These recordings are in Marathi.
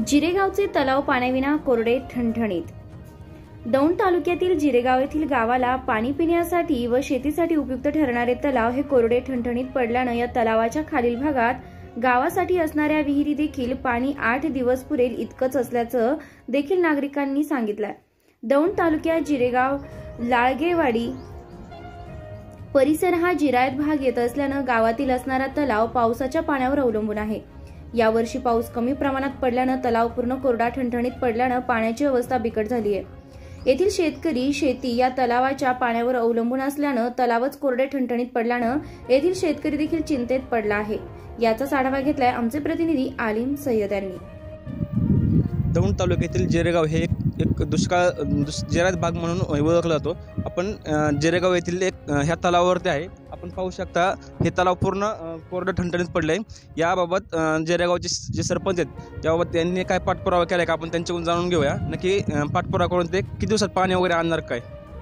जिरेगावचे तलाव पाण्याविना कोरडे ठणठणीत। दौंड तालुक्यातील जिरेगाव येथील गावाला पाणी पिण्यासाठी व शेतीसाठी उपयुक्त ठरणारे तलाव हे कोरडे ठणठणीत पडल्याने या तलावाच्या खालील भागात गावासाठी असणाऱ्या विहिरी देखील पाणी 8 दिवस पुरेल इतकंच असल्याचं देखील नागरिकांनी सांगितलं। दौंड तालुक्यात जिरेगाव लाळगेवाडी परिसर हा जिरायत भाग येत असल्याने गावातील असणारा तलाव पावसाच्या पाण्यावर अवलंबून आहे। यावर्षी पाऊस कमी प्रमाणात पडल्याने तलाव पूर्ण कोरडा ठणठणीत पडल्याने पाण्याची अवस्था बिकट झाली आहे। येथील शेतकरी शेती या तलावाच्या पाण्यावर अवलंबून असल्याने तलावच कोरडे ठणठणीत पडल्याने येथील शेतकरी देखील चिंतेत पडला आहे। याचाच आढावा घेतलाय आमचे प्रतिनिधी आलिम सय्यद यांनी। दौंड तालुक्यातील जिरेगाव हे एक जिरायत भाग म्हणून ओळखला जातो। आपण जिरेगाव येथील एक ह्या तलावावरती आहे। आपण पाहू शकता हे तलाव पूर्ण कोरडं ठणठणीत पडले। याबाबत जिरेगावचे जे सरपंच आहेत त्याबाबत त्यांनी काय पाठपुरावा केला का आपण त्यांच्याकडून जाणून घेऊया। नक्की पाठपुरावा करून ते किती दिवसात पाणी वगैरे आणणार काय?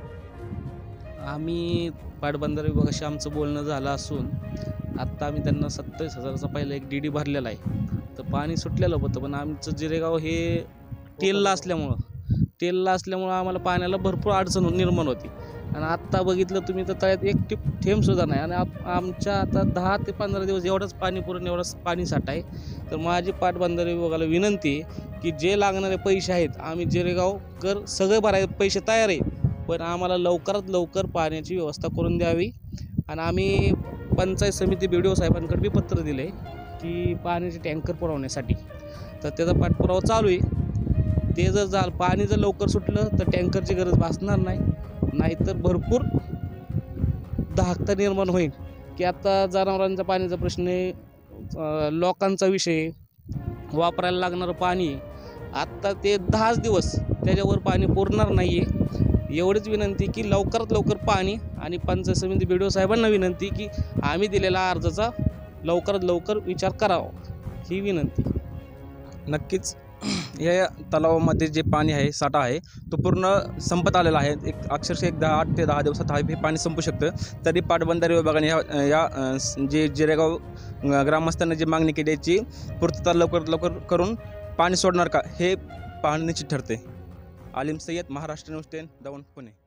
आम्ही पाटबंधारे विभागाशी आमचं बोलणं झालं असून आत्ता आम्ही त्यांना 27,000चा पहिला एक DD भरलेला आहे। तर पाणी सुटलेलं होतं, पण आमचं जिरेगाव हे तेलला असल्यामुळं आम्हाला पाण्याला भरपूर अडचण निर्माण होती। आणि आत्ता बघितलं तुम्ही तर तळ्यात एक थेंबसुद्धा नाही। आणि आमच्या आता 10 ते 15 दिवस एवढंच पाणी पुरून एवढंच पाणी साठा आहे। तर माझी पाटबंधारे विभागाला विनंती आहे की जे लागणारे पैसे आहेत आम्ही जिरेगावकर सगळे भरायचे पैसे तयार आहे, पण आम्हाला लवकरात लवकर पाण्याची व्यवस्था करून द्यावी। आणि आम्ही पंचायत समिती BDO साहेबांकडे बी पत्र दिले की पाण्याचे टँकर पुरवण्यासाठी, तर त्याचा पाठपुरावा चालू आहे। ते जर पाणी जर लवकर सुटलं तर टँकरची गरज भासणार नाही, नाहीतर भरपूर दाहकता निर्माण होईल। की आता जनावरांचा पाण्याचा प्रश्न आहे, लोकांचा विषय, वापरायला लागणारं पाणी आत्ता ते 10 दिवस त्याच्यावर पाणी पुरणार नाही आहे। एवढीच विनंती की लवकरात लवकर पाणी, आणि पंचायत समिती BDO साहेबांना विनंती की आम्ही दिलेल्या अर्जाचा लवकरात लवकर विचार करावा, ही विनंती। नक्कीच या तलावामध्ये जे पाणी आहे, साठा आहे, तो पूर्ण संपत आलेला आहे। अक्षरशः 8 ते 10 दिवसात हे पाणी संपू शकतं। तरी पाटबंधारे विभागाने या जे जिरेगाव ग्रामस्थांना जी मागणी केली याची पूर्तता लवकर लवकर करून पाणी सोडणार का हे पाहणे निश्चित ठरते। आलिम सय्यद, महाराष्ट्र न्यूज 10, दौंड, पुणे।